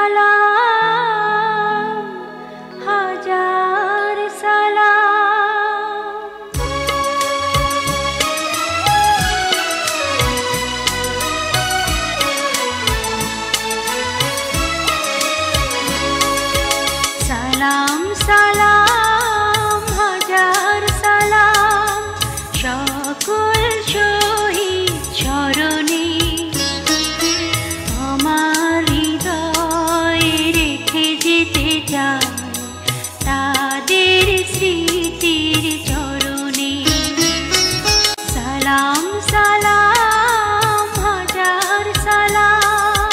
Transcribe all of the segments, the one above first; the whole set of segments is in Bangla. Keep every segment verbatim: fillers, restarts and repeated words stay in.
সালাম হাজার সালাম সালাম সালাম হাজার সালাম সকল শহীদ স্মরণে আমার হৃদয়ে রেখে যেতে চাই তাদের স্মৃতির চরণে সালাম সালাম হাজার সালাম।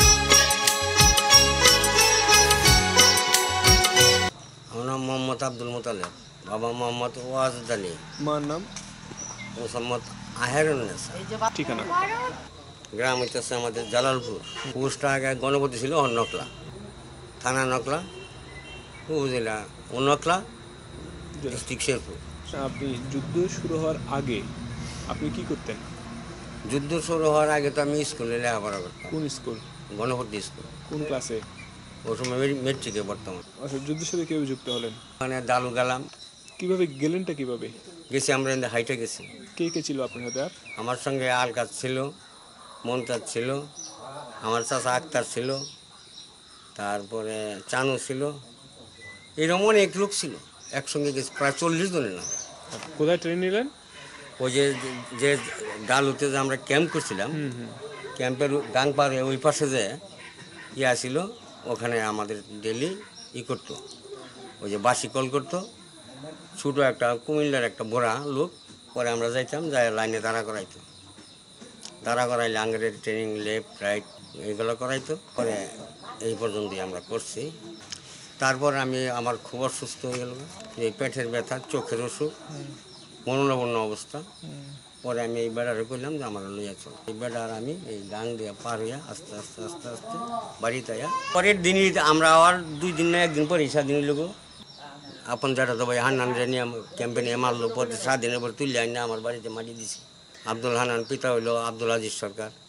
আমার নাম মোহাম্মদ আব্দুল মোতালেব, বাবা মোহাম্মদ ওয়াজুদ আলী, মার নাম মোহাম্মদ আহেরুন্নেসা। ঠিকানা গ্রাম হইতেছে আমাদের জালালপুর। পোস্টটা আগে গণপতি ছিল নকলা, থানা নকলা, উপজেলা নকলা, ডিস্ট্রিক্ট শেরপুর। আপনি যুদ্ধ শুরু হওয়ার আগে আপনি কি করতেন? যুদ্ধ শুরু হওয়ার আগে তো আমি স্কুলে লেখাপড়া করতাম। কোন স্কুল? গণপতি স্কুল। কোন ক্লাসে? ওই সময় মেট্রিকে বর্তমান। আচ্ছা, যুদ্ধের সাথে কিভাবে যুক্ত হলেন? ওখানে দালু গেলাম। কিভাবে গেলেনটা কিভাবে? গেছি আমরা হাইটে গেছি। কে কে ছিল আপনার সাথে? আর আমার সঙ্গে আলকাজ ছিল, মমতাজ ছিল, আমার চাচা আক্তার ছিল, তারপরে চানু ছিল, এরকম অনেক লোক ছিল। একসঙ্গে গেছি প্রায় চল্লিশ জনের না। কোথায় ট্রেন নিলেন? ওই যে যে ডালুতে যে আমরা ক্যাম্প করছিলাম, হুম হুম ক্যাম্পের গাং পাড়ে ওই পাশে যে ইয়া ছিল, ওখানে আমাদের ডেলি ই করতো, ওই যে বাসি কল করতো, ছোটো একটা কুমিল্লার একটা বোড়া লোক, পরে আমরা যাইতাম, যাই লাইনে দাঁড়া করাইতো, দাঁড়া করাইলে আঙ্গেরের ট্রেনিং লেফট রাইট এইগুলো করাইতো। পরে এই পর্যন্তই আমরা করছি। তারপর আমি আমার খুব অসুস্থ হয়ে গেল, এই পেটের ব্যথা, চোখের অসুখ, মনোনবন্য অবস্থা। পরে আমি এই বেড়ারে করলাম যে আমার লইয়া চল। এই বেড়ার আমি এই গাং দিয়ে পার হইয়া আস্তে আস্তে আস্তে আস্তে বাড়িতে আয়া পরের দিনই আমরা আবার দুই দিন না একদিন পরে সাত দিন লোক আপন যেটা তো ভাই হান্নান নিয়ে ক্যাম্পে নিয়ে মারলো। পরে সাত দিনের পর তুললে আইনা আমার বাড়িতে মাটি দিছি। আব্দুল হান্নান পিতা হইল আব্দুল আজিজ সরকার।